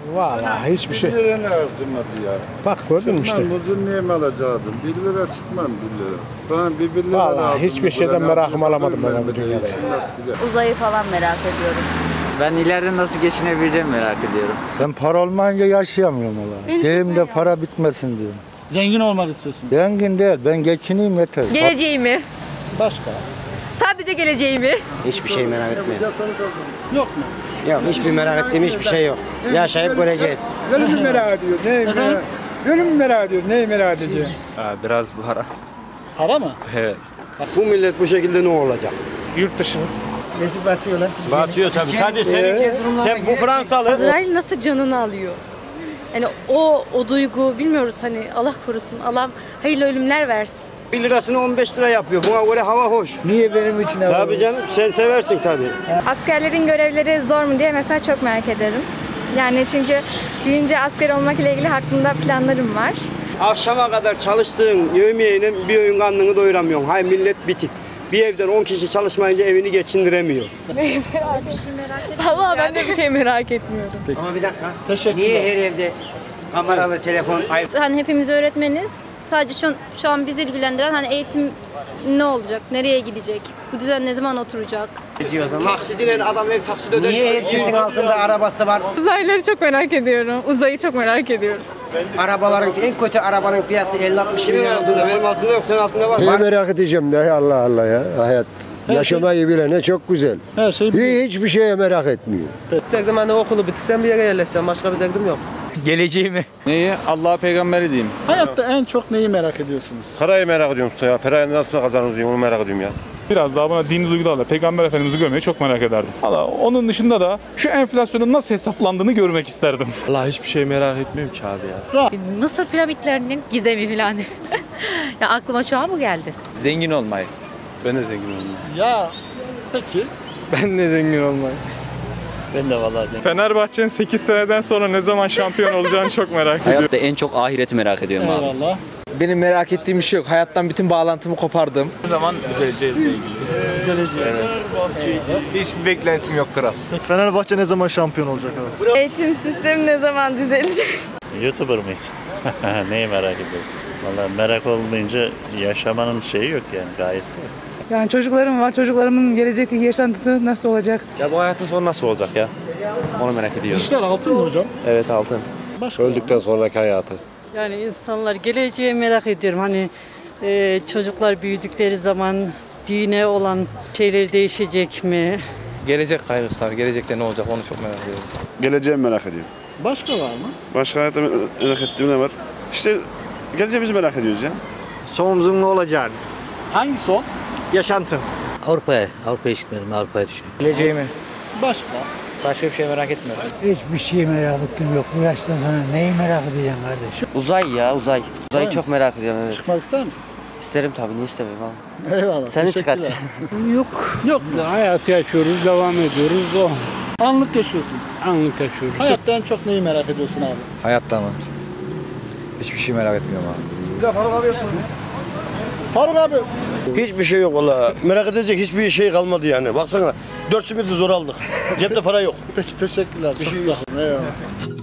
Vallahi hiçbir şey. 1 lira ne harcamadı ya? Bak gördün mü işte. Muzun niye mi alacaktım? 1 lira çıkmam 1 lira. Ben 1 lira Vallahi lazım. hiçbir şeyden merakımı alamadım ben bu dünyada ya. Uzayı falan merak ediyorum. Ben ileride nasıl geçinebileceğimi merak ediyorum. Ben para olmayınca yaşayamıyorum valla. Cebimde para bitmesin diyorum. Zengin olmak istiyorsun. Zengin değil, ben geçineyim yeter. Geleceğimi. Başka? Sadece geleceğimi. Hiçbir şey merak etmiyorum. Yok mu? Yok, hiçbir merak ettiğim hiçbir şey yok. Yaşayıp göreceğiz. Ölümü merak ediyor. Ölümü merak ediyor. Neyi merak edeceğim? Biraz para. Para mı? Evet. Bu millet bu şekilde ne olacak? Yurt dışını. Nesi batıyor lan? Batıyor tabii. Sadece seninki. Sen bu Fransalı. Azrail nasıl canını alıyor? Yani o duygu bilmiyoruz, hani Allah korusun. Allah hayırlı ölümler versin. 1 lirasını 15 lira yapıyor. Buna göre hava hoş. Niye benim için var? Tabii canım, sen seversin tabii. Askerlerin görevleri zor mu diye mesela çok merak ederim. Yani çünkü büyüyünce asker olmak ile ilgili aklımda planlarım var. Akşama kadar çalıştığın yevmiyeyle bir öğün karnını doyuramıyorsun. Hay millet bitik. Bir evden 10 kişi çalışmayınca evini geçindiremiyor. Valla ben de bir şey merak etmiyorum. Ama bir dakika. Teşekkürler. Niye her evde kameralı telefon, Hani hepimiz öğretmeniz. Sadece şu an bizi ilgilendiren hani eğitim ne olacak, nereye gidecek, bu düzen ne zaman oturacak? taksidiyle adam ev taksit öder. Niye herkesin altında arabası var? Uzaylıları çok merak ediyorum. Uzayı çok merak ediyorum. Arabaların en kötü arabanın fiyatı 50-60 milyon altında. Benim altında yok, senin altında var. Ne merak edeceğim de Allah Allah ya hayat. Yaşamayı bilene çok güzel. Her şey Hiçbir şeye merak etmiyor. Derdim hani okulu bitirsem bir yere yerleşsem, başka bir derdim yok. Geleceğimi. Neyi? Allah'a peygamberi diyeyim. Hayatta en çok neyi merak ediyorsunuz? Parayı merak ediyorum usta ya. Parayı nasıl kazanırız diye onu merak ediyorum ya. Biraz daha bana dini duygularla Peygamber Efendimiz'i görmeyi çok merak ederdim. Valla onun dışında da şu enflasyonun nasıl hesaplandığını görmek isterdim. Allah hiçbir şey merak etmiyorum ki abi ya. Mısır piramitlerinin gizemi falan. Ya aklıma şu an bu geldi. Zengin olmayı. Ben de zengin olmayı. Ya peki. Ben de zengin olmayı. Ben de vallahi zengin. Fenerbahçe'nin 8 seneden sonra ne zaman şampiyon olacağını çok merak ediyorum. Hayatta en çok ahireti merak ediyorum abi. Eyvallah. Benim merak ettiğim bir şey yok. Hayattan bütün bağlantımı kopardım. Ne zaman düzeleceğizle ilgili. Hiçbir beklentim yok kral. Fenerbahçe ne zaman şampiyon olacak abi? Eğitim sistemi ne zaman düzelecek? YouTuber mıyız? Neyi merak ediyorsun? Vallahi merak olmayınca yaşamanın şeyi yok yani, gayesi yok. Yani çocuklarım var. Çocuklarımın gelecekteki yaşantısı nasıl olacak? Ya bu hayatın sonu nasıl olacak ya? Onu merak ediyorum. İşler altın mı hocam? Evet altın. Öldükten sonraki hayatı. Yani insanlar geleceği merak ediyorum. Hani çocuklar büyüdükleri zaman dine olan şeyleri değişecek mi? Gelecek kaygısı tabii. Gelecekte ne olacak onu çok merak ediyorum. Geleceğimi merak ediyorum. Başka var mı? Başka hayatta merak ettiğim ne var? İşte geleceğimizi merak ediyoruz ya. Sonumuzun ne olacağını. Hangi son? Yaşantım. Avrupa'ya gitmedim, Avrupa'ya düşünüyorum. Geleceğimi. Başka. Başka bir şey merak etmiyorum. Hiçbir şey merak ettim yok. Bu yaştan sonra neyi merak edeceğim kardeşim? Uzay ya uzay. Uzayı çok merak ediyorum evet. Çıkmak ister misin? İsterim tabii niye istemeyeyim abi. Eyvallah. Seni teşekkürler. çıkartacaksın. Yok. Hayatı yaşıyoruz, devam ediyoruz. O Anlık yaşıyorsun. anlık yaşıyoruz. Hayatta en çok neyi merak ediyorsun abi? Hayatta mı? Hiçbir şey merak etmiyorum abi. Faruk abi. Hiçbir şey yok valla. Merak edecek hiçbir şey kalmadı yani. Baksana 4 simidi zor aldık. Cepte para yok. Peki teşekkürler. Çok sağ olun. Eyvallah.